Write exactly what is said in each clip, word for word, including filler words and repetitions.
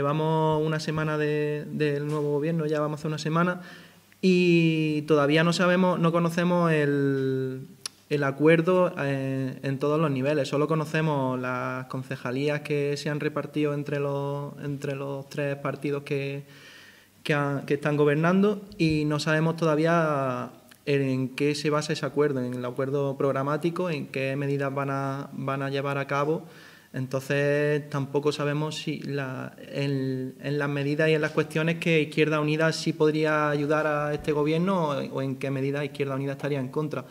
llevamos una semana de, del nuevo gobierno, ya vamos a hacer una semana, y todavía no sabemos, no conocemos el, el acuerdo eh, en todos los niveles. Solo conocemos las concejalías que se han repartido entre los, entre los tres partidos que, que, han, que están gobernando, y no sabemos todavía en qué se basa ese acuerdo, en el acuerdo programático, en qué medidas van a, van a llevar a cabo. Entonces, tampoco sabemos si la, en, en las medidas y en las cuestiones que Izquierda Unida sí podría ayudar a este gobierno, o, o en qué medida Izquierda Unida estaría en contra.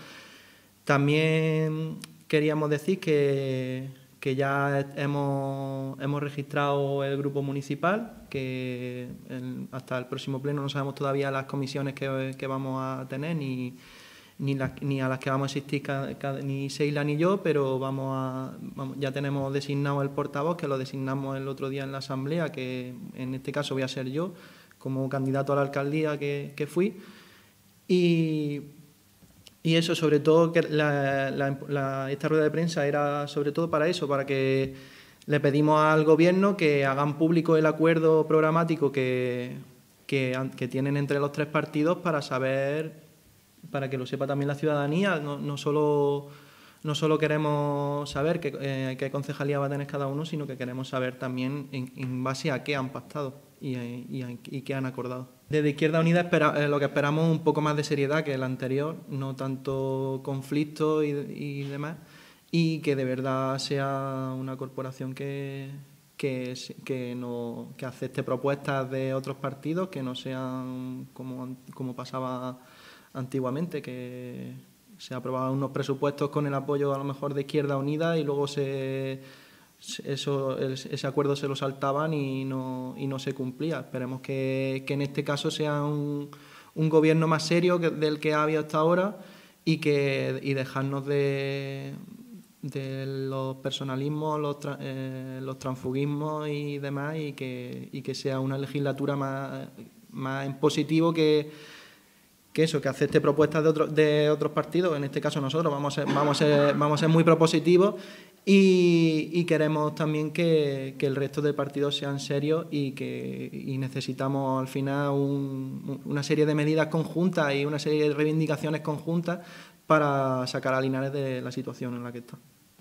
También queríamos decir que, que ya hemos, hemos registrado el grupo municipal, que el, hasta el próximo pleno no sabemos todavía las comisiones que, que vamos a tener, ni, ni, la, ni a las que vamos a asistir cada, cada, ni Seila ni yo, pero vamos a, vamos, ya tenemos designado el portavoz, que lo designamos el otro día en la asamblea, que en este caso voy a ser yo, como candidato a la alcaldía que, que fui. Y, y eso, sobre todo, que la, la, la, esta rueda de prensa era sobre todo para eso, para que le pedimos al Gobierno que hagan público el acuerdo programático que, que, que tienen entre los tres partidos, para saber, para que lo sepa también la ciudadanía. No, no, solo, no solo queremos saber qué, eh, qué concejalía va a tener cada uno, sino que queremos saber también en, en base a qué han pactado y, y, y qué han acordado. Desde Izquierda Unida espera, eh, lo que esperamos es un poco más de seriedad que el anterior, no tanto conflicto y, y demás, y que de verdad sea una corporación que, que, que, no, que acepte propuestas de otros partidos, que no sean como, como pasaba antiguamente, que se aprobaban unos presupuestos con el apoyo a lo mejor de Izquierda Unida y luego se, eso, ese acuerdo se lo saltaban y no, y no se cumplía. Esperemos que, que en este caso sea un, un gobierno más serio que, del que ha habido hasta ahora, y, que, y dejarnos de, de los personalismos, los, tra, eh, los transfugismos y demás, y que, y que sea una legislatura más, más en positivo, que que eso, que acepte propuestas de, otro, de otros partidos. En este caso nosotros vamos a ser, vamos a ser, vamos a ser muy propositivos, y, y queremos también que, que el resto de partidos sean serios, y que y necesitamos al final un, una serie de medidas conjuntas y una serie de reivindicaciones conjuntas para sacar a Linares de la situación en la que está.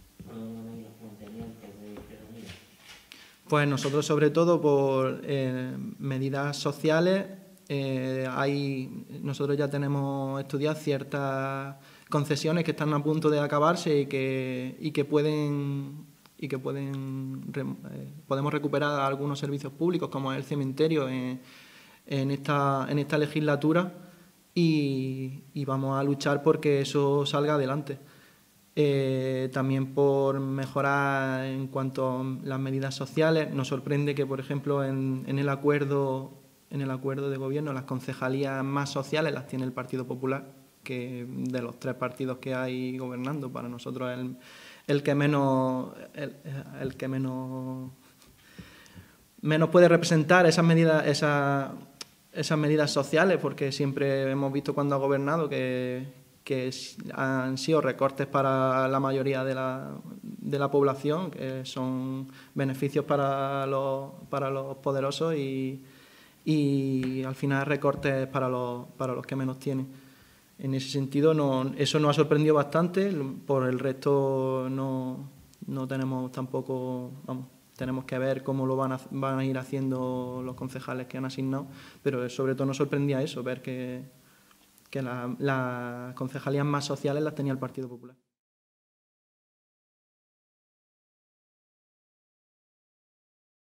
Pues nosotros, sobre todo por eh, medidas sociales. Eh, hay, nosotros ya tenemos estudiadas ciertas concesiones que están a punto de acabarse y que, y que pueden y que pueden eh, podemos recuperar algunos servicios públicos, como el cementerio, en, en, esta, en esta legislatura, y, y vamos a luchar porque eso salga adelante. Eh, también por mejorar en cuanto a las medidas sociales. Nos sorprende que, por ejemplo, en, en el acuerdo En el acuerdo de gobierno, las concejalías más sociales las tiene el Partido Popular, que de los tres partidos que hay gobernando, para nosotros es el, el que menos el, el que menos menos puede representar esas medidas, esas, esas medidas sociales, porque siempre hemos visto cuando ha gobernado que, que han sido recortes para la mayoría de la, de la población, que son beneficios para los, para los poderosos, y y al final recortes para los, para los que menos tienen. En ese sentido, no, eso nos ha sorprendido bastante. Por el resto no, no tenemos tampoco, vamos, tenemos que ver cómo lo van a, van a ir haciendo los concejales que han asignado, pero sobre todo nos sorprendía eso, ver que, que las la concejalías más sociales las tenía el Partido Popular.